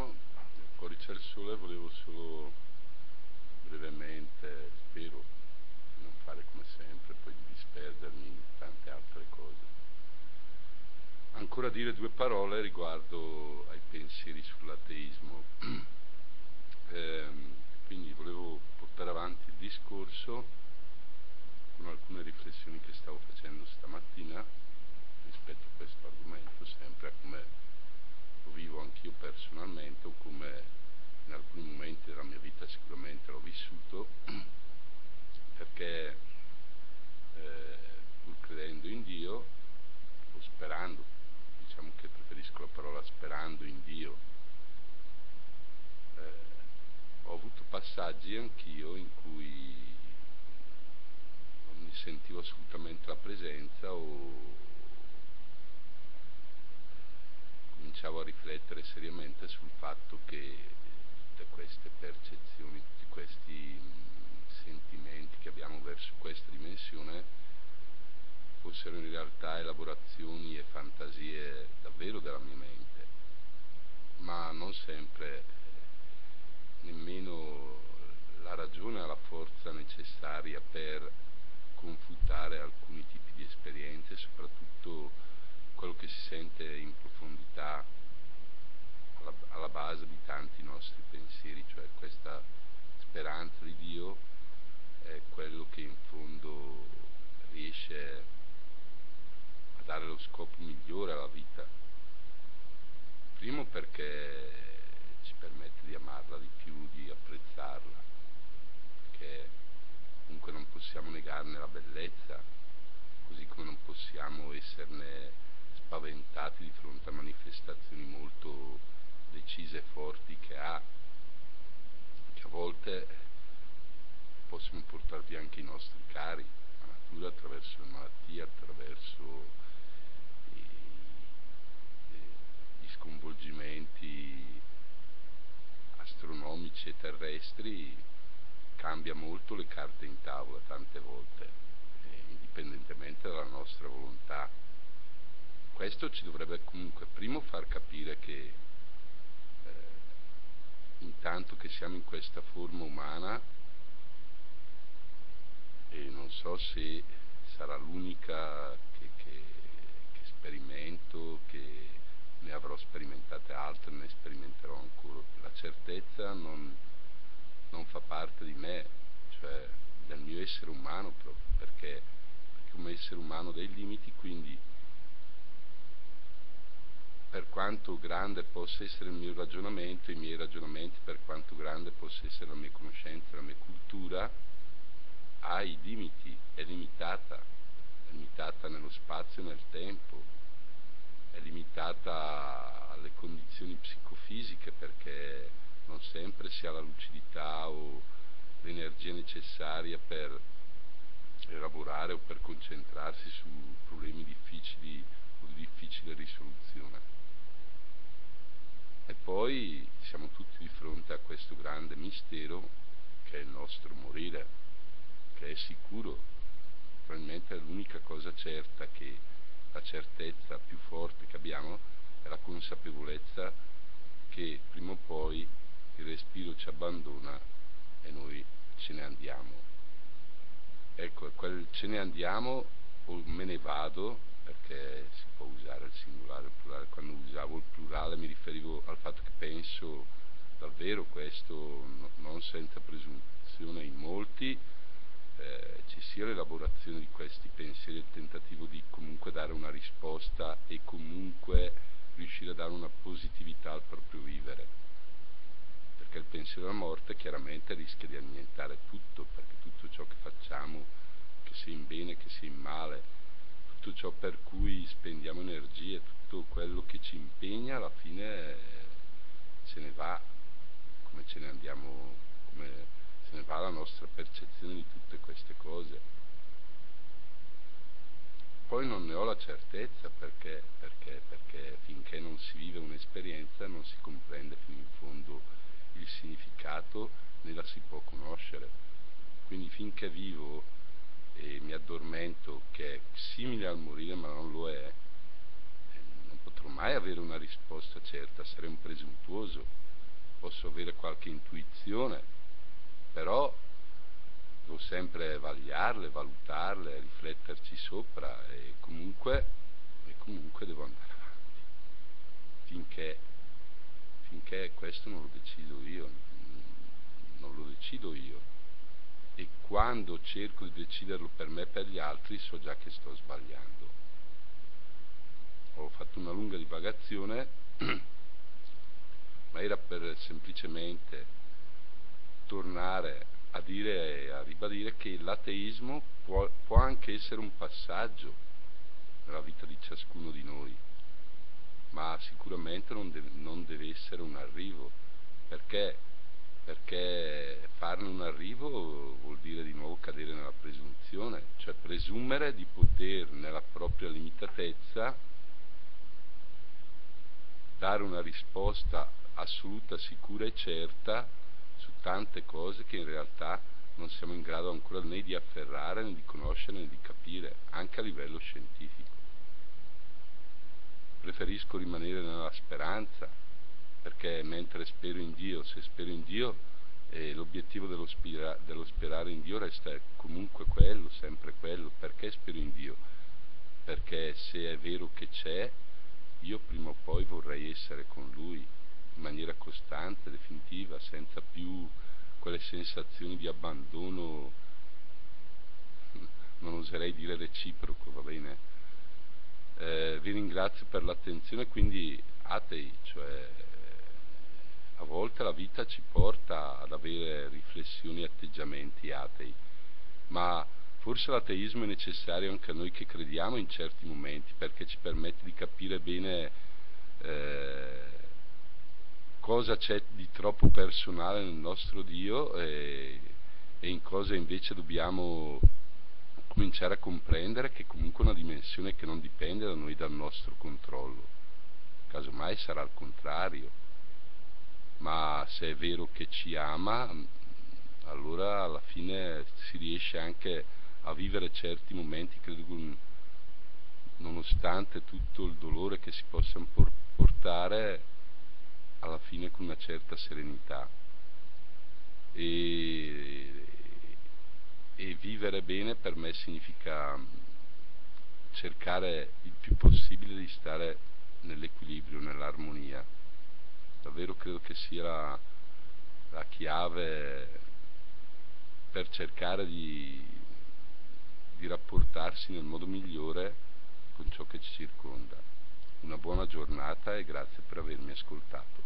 buongiorno. Fuori c'è il sole, volevo solo brevemente, spero di non fare come sempre, poi di disperdermi in tante altre cose. Ancora dire due parole riguardo ai pensieri sull'ateismo. Quindi volevo portare avanti il discorso con alcune riflessioni che stavo facendo stamattina rispetto a questo argomento, sempre a come lo vivo anch'io personalmente o come in alcuni momenti della mia vita sicuramente l'ho vissuto, perché pur credendo in Dio o sperando, diciamo che preferisco la parola sperando in Dio, ho avuto passaggi anch'io in cui non mi sentivo assolutamente la presenza o cominciavo a riflettere seriamente sul fatto che tutte queste percezioni, tutti questi sentimenti che abbiamo verso questa dimensione fossero in realtà elaborazioni e fantasie davvero della mia mente, ma non sempre nemmeno la ragione ha la forza necessaria per confutare alcuni tipi di esperienze, soprattutto quello che si sente in profondità alla base di tanti nostri pensieri, cioè questa speranza di Dio è quello che in fondo riesce a dare lo scopo migliore alla vita. Primo perché ci permette di amarla di più, di apprezzarla, perché comunque non possiamo negarne la bellezza, così come non possiamo esserne spaventati di fronte a manifestazioni molto decise e forti che ha, che a volte possono portar via anche i nostri cari, la natura attraverso le malattie, attraverso gli sconvolgimenti astronomici e terrestri, cambia molto le carte in tavola tante volte, indipendentemente dalla nostra volontà. Questo ci dovrebbe comunque primo far capire che intanto che siamo in questa forma umana, e non so se sarà l'unica che sperimento, che ne avrò sperimentate altre, ne sperimenterò ancora. La certezza non fa parte di me, cioè del mio essere umano proprio, perché come essere umano ho dei limiti, quindi per quanto grande possa essere il mio ragionamento, i miei ragionamenti, per quanto grande possa essere la mia conoscenza, la mia cultura, ha i limiti, è limitata nello spazio e nel tempo, è limitata alle condizioni psicofisiche, perché non sempre si ha la lucidità o l'energia necessaria per elaborare o per concentrarsi su problemi difficili o di difficile risoluzione. E poi siamo tutti di fronte a questo grande mistero che è il nostro morire, che è sicuro, probabilmente è l'unica cosa certa, che la certezza più forte che abbiamo è la consapevolezza che prima o poi il respiro ci abbandona e noi ce ne andiamo. Ecco, quel ce ne andiamo o me ne vado, perché si può usare il singolare o il plurale. Quando usavo il plurale mi riferivo al fatto che penso davvero questo, non senza presunzione, in molti ci sia l'elaborazione di questi pensieri e il tentativo di comunque dare una risposta e comunque riuscire a dare una positività al proprio vivere, perché il pensiero alla morte chiaramente rischia di annientare tutto, perché tutto ciò che facciamo, che sia in bene, che sia in male, tutto ciò per cui spendiamo energie, tutto quello che ci impegna, alla fine se ne va, come ce ne andiamo, come se ne va la nostra percezione di tutte queste cose. Poi non ne ho la certezza, perché finché non si vive un'esperienza non si comprende fino in fondo il significato, né la si può conoscere. Quindi finché vivo e mi addormento, che è simile al morire ma non lo è, non potrò mai avere una risposta certa, sarei un presuntuoso. posso avere qualche intuizione, però devo sempre vagliarle, valutarle, rifletterci sopra e comunque devo andare avanti finché questo non lo decido io, non lo decido io, e quando cerco di deciderlo per me e per gli altri so già che sto sbagliando. Ho fatto una lunga divagazione ma era per semplicemente tornare a dire e a ribadire che l'ateismo può anche essere un passaggio nella vita di ciascuno di noi, ma sicuramente non deve essere un arrivo, perché farne un arrivo vuol dire di nuovo cadere nella presunzione, cioè presumere di poter nella propria limitatezza dare una risposta assoluta, sicura e certa su tante cose che in realtà non siamo in grado ancora né di afferrare, né di conoscere, né di capire, anche a livello scientifico. Preferisco rimanere nella speranza, perché mentre spero in Dio, se spero in Dio, l'obiettivo dello sperare in Dio resta comunque quello, sempre quello. Perché spero in Dio? Perché se è vero che c'è, io prima o poi vorrei essere con Lui in maniera costante, definitiva, senza più quelle sensazioni di abbandono, non oserei dire reciproco, va bene? Vi ringrazio per l'attenzione. Quindi atei, cioè a volte la vita ci porta ad avere riflessioni e atteggiamenti atei, ma forse l'ateismo è necessario anche a noi che crediamo in certi momenti, perché ci permette di capire bene cosa c'è di troppo personale nel nostro Dio e in cosa invece dobbiamo cominciare a comprendere che comunque è una dimensione che non dipende da noi, dal nostro controllo. Casomai sarà il contrario, ma se è vero che ci ama, allora alla fine si riesce anche a vivere certi momenti, credo, nonostante tutto il dolore che si possa portare, alla fine con una certa serenità. E vivere bene per me significa cercare il più possibile di stare nell'equilibrio, nell'armonia. Davvero credo che sia la chiave per cercare di rapportarsi nel modo migliore con ciò che ci circonda. Una buona giornata e grazie per avermi ascoltato.